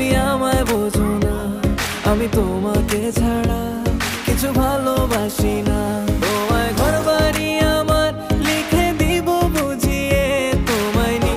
তুমি আমায় বোঝো না, আমি তোমাকে ছাড়া কিছু ভালোবাসি না।